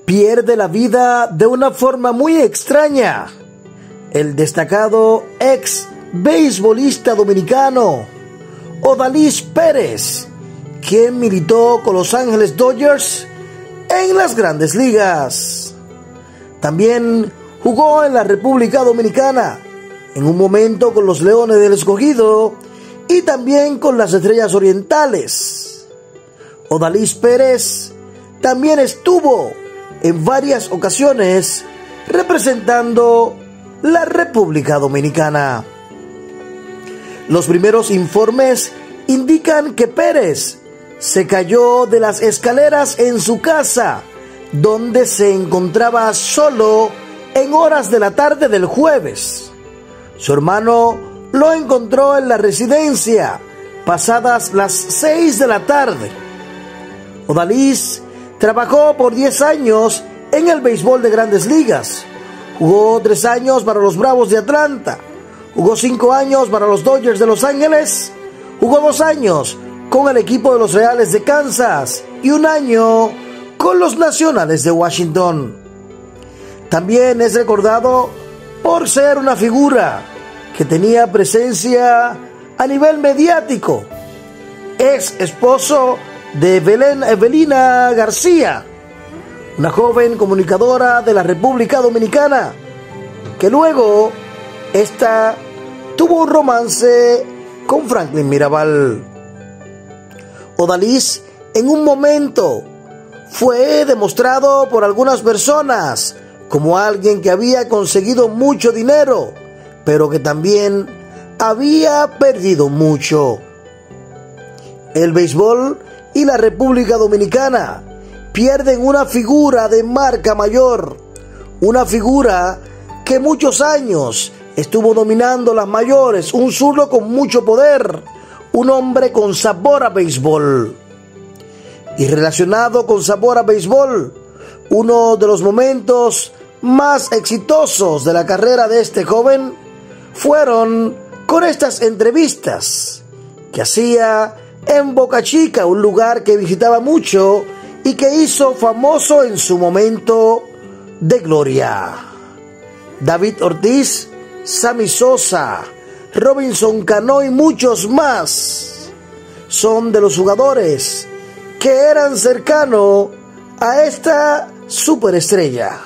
pierde la vida de una forma muy extraña. El destacado ex beisbolista dominicano Odalis Pérez, quien militó con Los Ángeles Dodgers en las Grandes Ligas. También jugó en la República Dominicana, en un momento con los Leones del Escogido y también con las Estrellas Orientales. Odalis Pérez también estuvo en varias ocasiones representando la República Dominicana. Los primeros informes indican que Pérez se cayó de las escaleras en su casa, donde se encontraba solo en horas de la tarde del jueves. Su hermano lo encontró en la residencia pasadas las 6 de la tarde. Odalis trabajó por 10 años en el béisbol de Grandes Ligas. Jugó 3 años para los Bravos de Atlanta. Jugó 5 años para los Dodgers de Los Ángeles. Jugó 2 años con el equipo de los Reales de Kansas y 1 año con los Nacionales de Washington. También es recordado por ser una figura que tenía presencia a nivel mediático. Es esposo de Evelina García, una joven comunicadora de la República Dominicana, que luego esta tuvo un romance con Franklin Mirabal. Odalis en un momento fue demostrado por algunas personas como alguien que había conseguido mucho dinero, pero que también había perdido mucho. El béisbol y la República Dominicana pierden una figura de marca mayor, una figura que muchos años estuvo dominando las mayores, un zurdo con mucho poder, un hombre con sabor a béisbol. Y relacionado con sabor a béisbol, uno de los momentos más exitosos de la carrera de este joven fueron con estas entrevistas que hacía en Boca Chica, un lugar que visitaba mucho y que hizo famoso en su momento de gloria. David Ortiz, Sammy Sosa, Robinson Cano y muchos más son de los jugadores que eran cercanos a esta superestrella.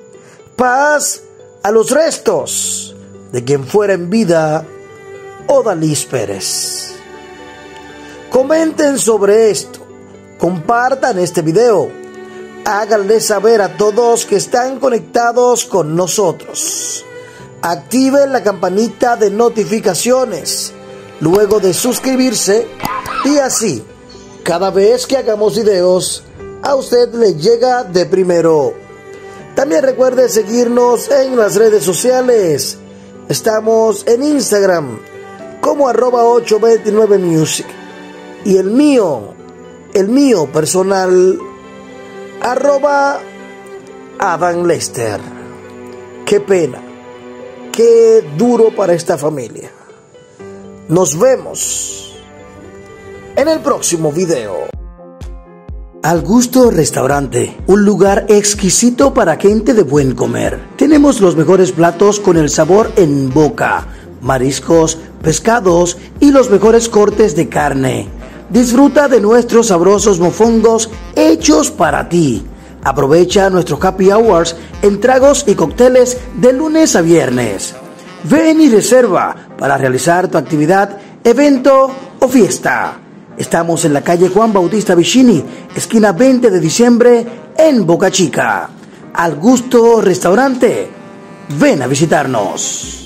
Paz a los restos de quien fuera en vida Odalis Pérez. Comenten sobre esto, compartan este video, háganle saber a todos que están conectados con nosotros. Activen la campanita de notificaciones luego de suscribirse y así, cada vez que hagamos videos, a usted le llega de primero. También recuerde seguirnos en las redes sociales. Estamos en Instagram como @829music y el mío personal @Adam Lester. Qué pena, qué duro para esta familia. Nos vemos en el próximo video. Al Gusto Restaurante, un lugar exquisito para gente de buen comer. Tenemos los mejores platos con el sabor en boca, mariscos, pescados y los mejores cortes de carne. Disfruta de nuestros sabrosos mofongos hechos para ti. Aprovecha nuestros happy hours en tragos y cócteles de lunes a viernes. Ven y reserva para realizar tu actividad, evento o fiesta. Estamos en la calle Juan Bautista Vicini, esquina 20 de diciembre, en Boca Chica. Al Gusto Restaurante. Ven a visitarnos.